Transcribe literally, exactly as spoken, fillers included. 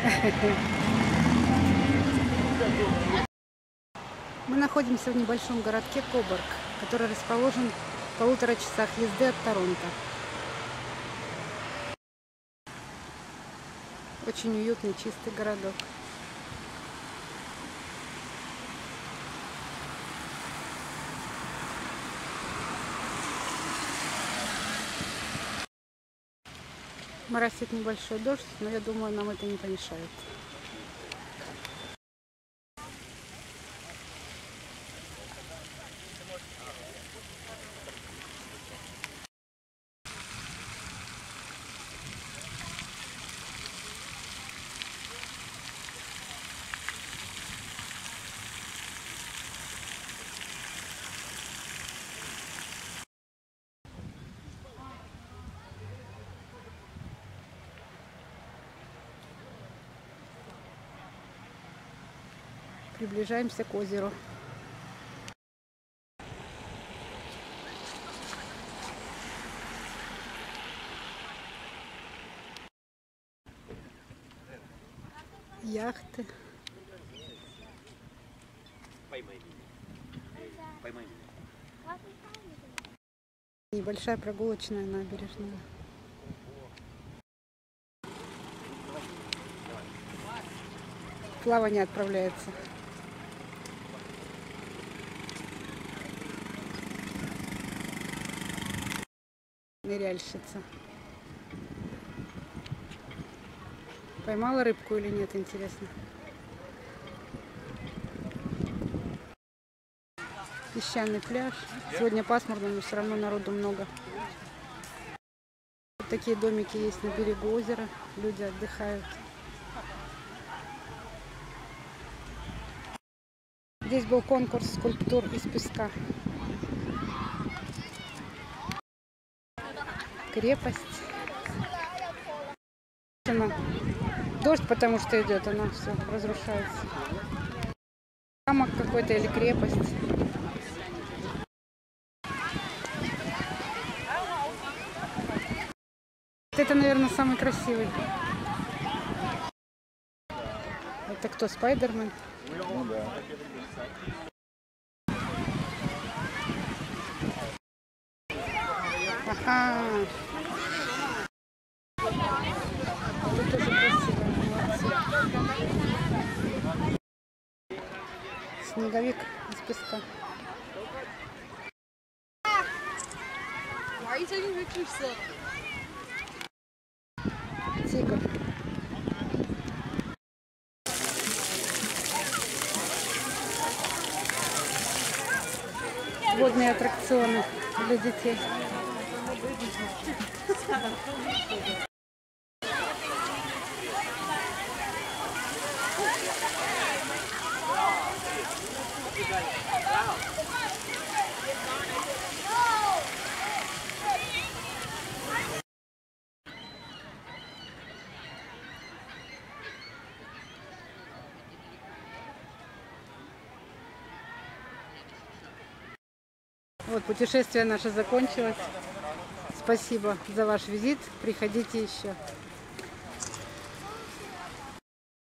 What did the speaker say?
Мы находимся в небольшом городке Коборг, который расположен в полутора часах езды от Торонто. Очень уютный, чистый городок. Моросит небольшой дождь, но я думаю, нам это не помешает. Приближаемся к озеру. Яхты. Небольшая прогулочная набережная. Плавание отправляется. Ныряльщица. Поймала рыбку или нет, интересно. Песчаный пляж. Сегодня пасмурно, но все равно народу много. Вот такие домики есть на берегу озера. Люди отдыхают. Здесь был конкурс скульптур из песка. Крепость. Дождь, потому что идет, она все разрушается. Замок какой-то или крепость. Это, наверное, самый красивый. Это кто, Спайдермен? Ну да. Ага. Это тоже красиво. Снеговик из песка. Тигр. Водные аттракционы для детей. Вот, путешествие наше закончилось. Спасибо за ваш визит. Приходите еще.